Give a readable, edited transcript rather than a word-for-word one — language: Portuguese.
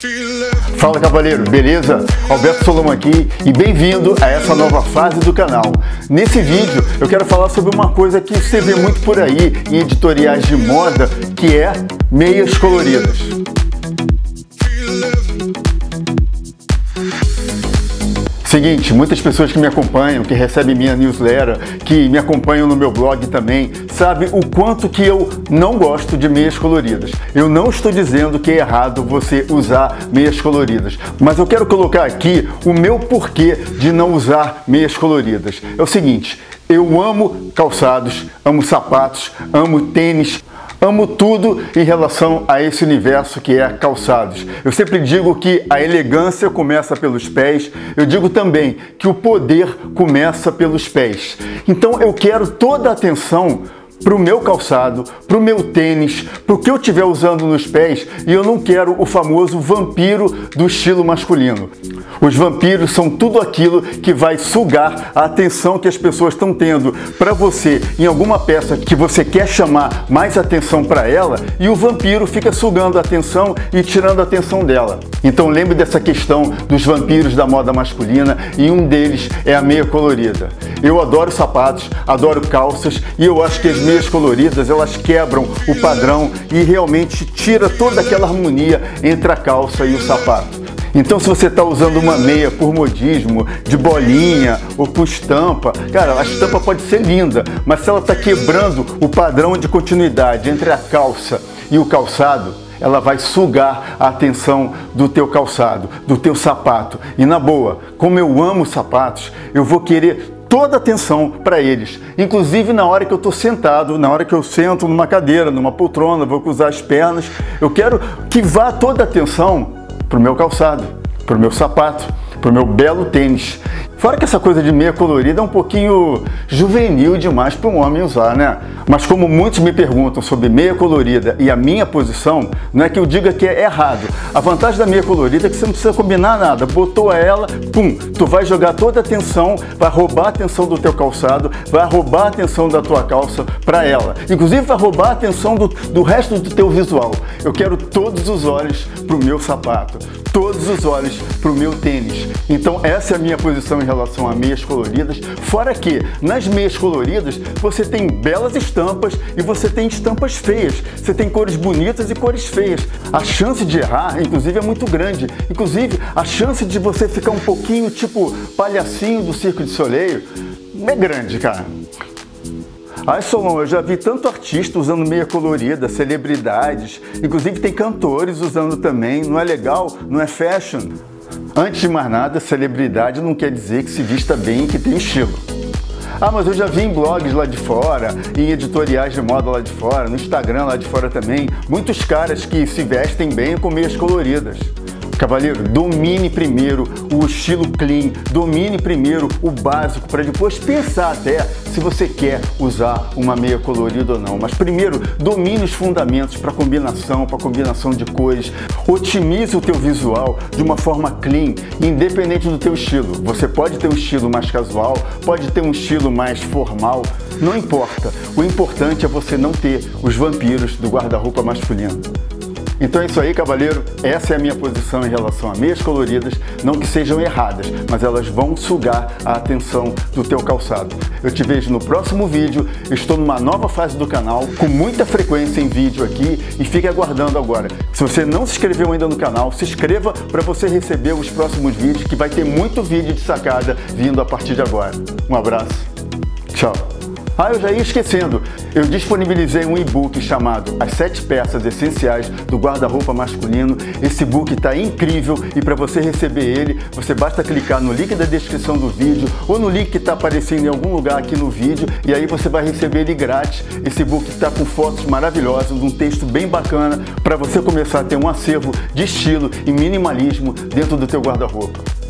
Fala cavaleiro, beleza? Alberto Solomon aqui e bem-vindo a essa nova fase do canal. Nesse vídeo eu quero falar sobre uma coisa que você vê muito por aí em editoriais de moda, que é meias coloridas. Seguinte, muitas pessoas que me acompanham, que recebem minha newsletter, que me acompanham no meu blog também, sabem o quanto que eu não gosto de meias coloridas. Eu não estou dizendo que é errado você usar meias coloridas, mas eu quero colocar aqui o meu porquê de não usar meias coloridas. É o seguinte, eu amo calçados, amo sapatos, amo tênis, amo tudo em relação a esse universo que é calçados. Eu sempre digo que a elegância começa pelos pés, eu digo também que o poder começa pelos pés. Então eu quero toda a atenção para o meu calçado, para o meu tênis, para o que eu estiver usando nos pés, e eu não quero o famoso vampiro do estilo masculino. Os vampiros são tudo aquilo que vai sugar a atenção que as pessoas estão tendo para você em alguma peça que você quer chamar mais atenção para ela, e o vampiro fica sugando a atenção e tirando a atenção dela. Então lembre dessa questão dos vampiros da moda masculina, e um deles é a meia colorida. Eu adoro sapatos, adoro calças, e eu acho que as meias coloridas, elas quebram o padrão e realmente tira toda aquela harmonia entre a calça e o sapato. Então se você está usando uma meia por modismo, de bolinha ou por estampa, cara, a estampa pode ser linda, mas se ela está quebrando o padrão de continuidade entre a calça e o calçado, ela vai sugar a atenção do teu calçado, do teu sapato. E na boa, como eu amo sapatos, eu vou querer toda a atenção para eles, inclusive na hora que eu estou sentado, na hora que eu sento numa cadeira, numa poltrona, vou cruzar as pernas, eu quero que vá toda a atenção para o meu calçado, para o meu sapato, para o meu belo tênis. Fora que essa coisa de meia colorida é um pouquinho juvenil demais para um homem usar, né? Mas como muitos me perguntam sobre meia colorida e a minha posição, não é que eu diga que é errado. A vantagem da meia colorida é que você não precisa combinar nada. Botou ela, pum, tu vai jogar toda a atenção, vai roubar a atenção do teu calçado, vai roubar a atenção da tua calça para ela. Inclusive vai roubar a atenção do resto do teu visual. Eu quero todos os olhos para o meu sapato, todos os olhos para o meu tênis. Então essa é a minha posição em relação a meias coloridas, fora que nas meias coloridas você tem belas estampas e você tem estampas feias, você tem cores bonitas e cores feias. A chance de errar, inclusive, é muito grande. Inclusive, a chance de você ficar um pouquinho tipo palhacinho do Circo de Soleil é grande, cara. Ai, Solon, eu já vi tanto artista usando meia colorida, celebridades, inclusive tem cantores usando também, não é legal? Não é fashion? Antes de mais nada, celebridade não quer dizer que se vista bem e que tem estilo. Ah, mas eu já vi em blogs lá de fora, em editoriais de moda lá de fora, no Instagram lá de fora também, muitos caras que se vestem bem com meias coloridas. Cavaleiro, domine primeiro o estilo clean, domine primeiro o básico, para depois pensar até se você quer usar uma meia colorida ou não. Mas primeiro, domine os fundamentos para combinação de cores, otimize o teu visual de uma forma clean, independente do teu estilo. Você pode ter um estilo mais casual, pode ter um estilo mais formal, não importa. O importante é você não ter os vampiros do guarda-roupa masculino. Então é isso aí, cavaleiro, essa é a minha posição em relação a meias coloridas, não que sejam erradas, mas elas vão sugar a atenção do teu calçado. Eu te vejo no próximo vídeo, eu estou numa nova fase do canal, com muita frequência em vídeo aqui, e fique aguardando agora. Se você não se inscreveu ainda no canal, se inscreva para você receber os próximos vídeos, que vai ter muito vídeo de sacada vindo a partir de agora. Um abraço, tchau! Ah, eu já ia esquecendo, eu disponibilizei um e-book chamado As 7 Peças Essenciais do Guarda-Roupa Masculino. Esse e-book está incrível e para você receber ele, você basta clicar no link da descrição do vídeo ou no link que está aparecendo em algum lugar aqui no vídeo, e aí você vai receber ele grátis. Esse e-book está com fotos maravilhosas, um texto bem bacana para você começar a ter um acervo de estilo e minimalismo dentro do teu guarda-roupa.